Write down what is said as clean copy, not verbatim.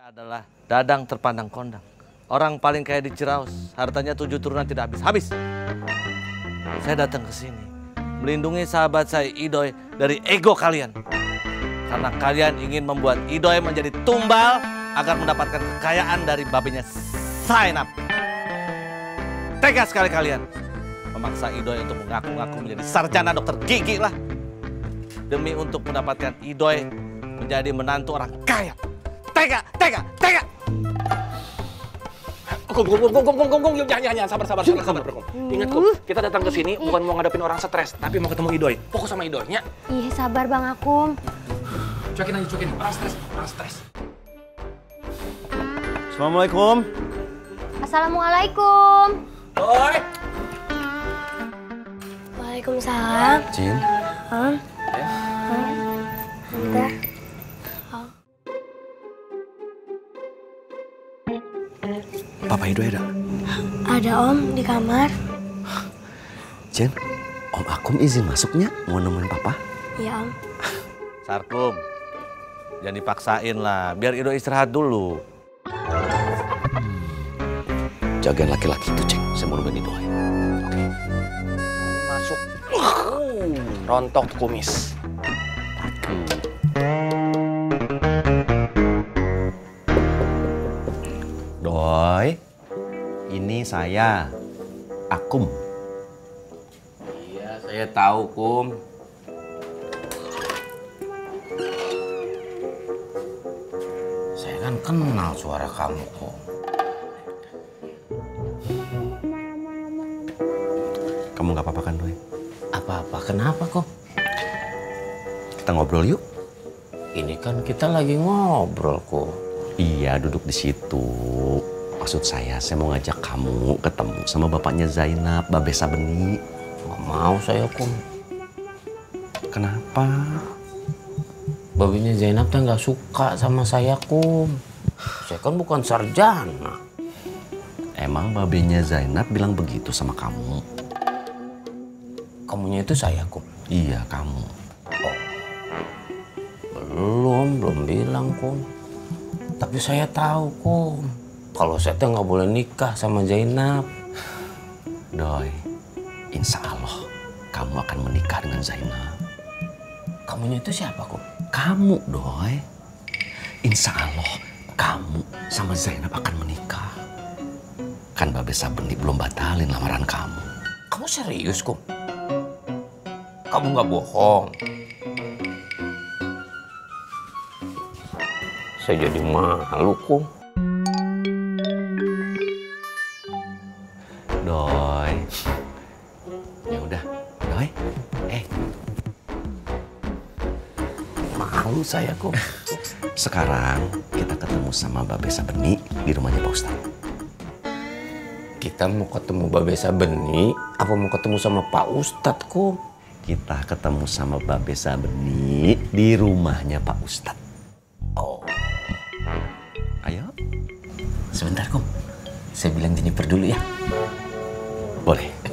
adalah Dadang terpandang kondang. Orang paling kaya di Ciraus, hartanya 7 turunan tidak habis-habis. Saya datang ke sini melindungi sahabat saya Idoy dari ego kalian. Karena kalian ingin membuat Idoy menjadi tumbal agar mendapatkan kekayaan dari babenya Zainab. Tega sekali kalian memaksa Idoy untuk mengaku-ngaku menjadi sarjana dokter gigi lah. Demi untuk mendapatkan Idoy menjadi menantu orang kaya. Tega. Kum, jangan, sabar, Kum. Ingat, Kum, kita datang ke sini bukan mau ngadepin orang stres, tapi mau ketemu Idoy. Fokus sama Idoy, ya? Iya, sabar Bang Akum. Cuekin. Orang stres. Assalamualaikum. Assalamualaikum. Idoy! Waalaikumsalam. Jin. Tante. Papa Idoy ada? Ada Om di kamar. Jin, Om Akum izin masuknya mau nemuin Papa? Iya Om. Sarkum, jangan dipaksain lah, biar Idoy istirahat dulu. Jagain laki-laki itu, Ceng. Saya mau nemuin Idoy. Oke. Masuk. Rontok tuh kumis. Doy, ini saya, Akum. Iya, saya tahu, Kum. Saya kan kenal suara kamu, Kum. Kamu nggak apa-apa kan, Doy? Apa-apa, kenapa, Kum? Kita ngobrol yuk. Ini kan kita lagi ngobrol, Kum. Iya, duduk di situ. Maksud saya mau ngajak kamu ketemu sama bapaknya Zainab, Babe Sabeni. Nggak mau saya, Kum. Kenapa? Babenya Zainab tuh nggak suka sama saya, Kum. Saya kan bukan sarjana. Emang babenya Zainab bilang begitu sama kamu? Kamunya itu saya, Kum. Iya, kamu. Belum bilang, Kum. Tapi saya tahu, Kum. Kalau saya tuh nggak boleh nikah sama Zainab. Doy, insya Allah kamu akan menikah dengan Zainab. Kamunya itu siapa, Kum? Kamu, Doy. Insya Allah kamu sama Zainab akan menikah. Kan Babe Sabeni belum batalin lamaran kamu. Kamu serius, Kum? Kamu nggak bohong? Saya jadi malu, Kum. Doy. Ya udah, Doy. Malu saya, Kum. Sekarang kita ketemu sama Babe Sabeni di rumahnya Pak Ustadz. Kita mau ketemu Babe Sabeni, apa mau ketemu sama Pak Ustadz, Kum? Kita ketemu sama Babe Sabeni di rumahnya Pak Ustadz. Oh. Ayo. Sebentar, Kum. Saya bilang Jennifer dulu ya. Boleh.